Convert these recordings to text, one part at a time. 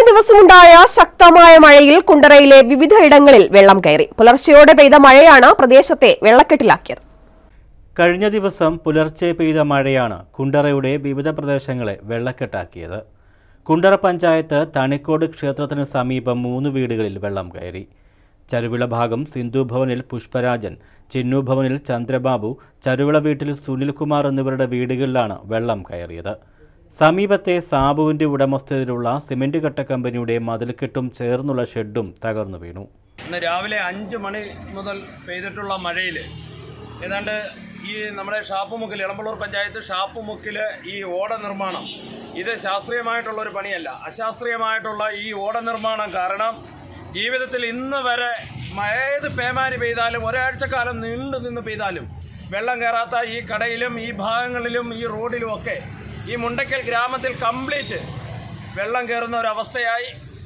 ദിവസമുണ്ടായ ശക്തമായ മഴയിൽ കുണ്ടറയിലെ വിവിധയിടങ്ങളിൽ വെള്ളം കയറി. പുലർച്ചെയോടെ പെയ്ത മഴയാണ് പ്രദേശത്തെ വെള്ളക്കെട്ടിലാക്കിയത്. കഴിഞ്ഞ ദിവസം പുലർച്ചെ പെയ്ത മഴയാണ് കുണ്ടറയുടെ വിവിധ പ്രദേശങ്ങളെ വെള്ളക്കെട്ടാക്കിയത്. കുണ്ടറ പഞ്ചായത്ത് തണിക്കോട് ക്ഷേത്രത്തിന് സമീപം 3 വീടുകളിൽ വെള്ളം കയറി. ചരുവിള ഭാഗം സിന്ധു ഭവനിൽ പുഷ്പരാജൻ, ചിന്നു ഭവനിൽ ചന്ദ്രബാബു, ചരുവിള വീട്ടിൽ സുനിൽകുമാർ എന്നിവരുടെ വീടുകളിലാണ് വെള്ളം കയറിയത്. സമീപത്തെ സാബുവിന്റെ ഉടമസ്ഥതയിലുള്ള സിമന്റ് കട്ട കമ്പനിയുടെ മതിൽക്കെട്ടും ചേർന്നുള്ള ഷെഡും തകർന്നു വീണു. ഇന്ന് രാവിലെ 5 മണി മുതൽ പെയ്തിട്ടുള്ള മഴയിൽ ഏതാണ്ട് ഈ നമ്മുടെ ഷാപ്പുമുക്കിൽ ഇളമ്പള്ളൂർ പഞ്ചായത്ത് ഷാപ്പുമുക്കിൽ ഈ ഓട നിർമ്മാണം ഇത് ശാസ്ത്രീയമായിട്ടുള്ളൊരു പണിയല്ല. അശാസ്ത്രീയമായിട്ടുള്ള ഈ ഓട നിർമ്മാണം കാരണം ജീവിതത്തിൽ ഇന്ന് വരെ ഏത് പേമാരി പെയ്താലും ഒരാഴ്ചക്കാലം നീണ്ടു നിന്ന് പെയ്താലും വെള്ളം കയറാത്ത ഈ കടയിലും ഈ ഭാഗങ്ങളിലും ഈ റോഡിലും ഒക്കെ ഈ മുണ്ടക്കൽ ഗ്രാമത്തിൽ കംപ്ലീറ്റ് വെള്ളം കയറുന്ന ഒരവസ്ഥയായി.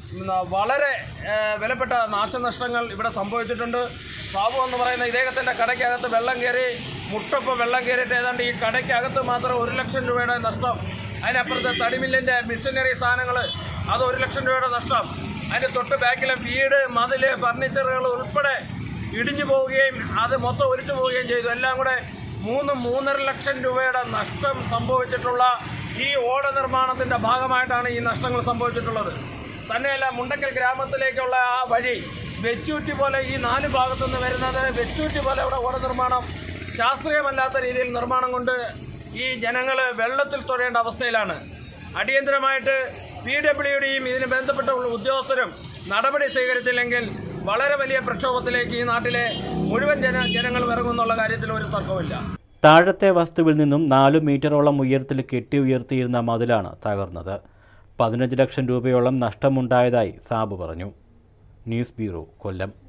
വളരെ വിലപ്പെട്ട നാശനഷ്ടങ്ങൾ ഇവിടെ സംഭവിച്ചിട്ടുണ്ട്. സാബു എന്ന് പറയുന്ന ഇദ്ദേഹത്തിൻ്റെ കടയ്ക്കകത്ത് വെള്ളം കയറി മുട്ടൊപ്പം വെള്ളം കയറിയിട്ട് ഏതാണ്ട് ഈ കടയ്ക്കകത്ത് മാത്രം 1 ലക്ഷം രൂപയുടെ നഷ്ടം. അതിനപ്പുറത്തെ തടിമില്ലിൻ്റെ മിഷനറി സാധനങ്ങൾ അത് 1 ലക്ഷം രൂപയുടെ നഷ്ടം. അതിൻ്റെ തൊട്ട് ബാക്കിലെ വീട്, മതിൽ, ഫർണിച്ചറുകൾ ഉൾപ്പെടെ ഇടിഞ്ഞു പോവുകയും അത് മൊത്തം ഒലിച്ചു പോവുകയും ചെയ്തു. എല്ലാം കൂടെ 3-3.5 ലക്ഷം രൂപയുടെ നഷ്ടം സംഭവിച്ചിട്ടുള്ള ഈ ഓട നിർമ്മാണത്തിൻ്റെ ഭാഗമായിട്ടാണ് ഈ നഷ്ടങ്ങൾ സംഭവിച്ചിട്ടുള്ളത്. തന്നെയല്ല, മുണ്ടക്കൽ ഗ്രാമത്തിലേക്കുള്ള ആ വഴി വെച്ചൂറ്റി പോലെ ഈ 4 ഭാഗത്തുനിന്ന് വരുന്നത് വെച്ചൂറ്റി പോലെ ഇവിടെ ഓട നിർമ്മാണം ശാസ്ത്രീയമല്ലാത്ത രീതിയിൽ നിർമ്മാണം കൊണ്ട് ഈ ജനങ്ങൾ വെള്ളത്തിൽ തൊഴേണ്ട അവസ്ഥയിലാണ്. അടിയന്തരമായിട്ട് PWDയും ഇതിന് ബന്ധപ്പെട്ട ഉദ്യോഗസ്ഥരും നടപടി സ്വീകരിച്ചില്ലെങ്കിൽ വളരെ വലിയ പ്രക്ഷോഭത്തിലേക്ക് ഈ നാട്ടിലെ മുഴുവൻ ജനങ്ങൾ ഇറങ്ങുന്നുള്ള കാര്യത്തിൽ ഒരു തർക്കമില്ല. താഴത്തെ വസ്തുവിൽ നിന്നും 4 മീറ്ററോളം ഉയരത്തിൽ കെട്ടി ഉയർത്തിയിരുന്ന മതിലാണ് തകർന്നത്. 15 ലക്ഷം രൂപയോളം നഷ്ടമുണ്ടായതായി സാബു പറഞ്ഞു. ന്യൂസ് ബ്യൂറോ, കൊല്ലം.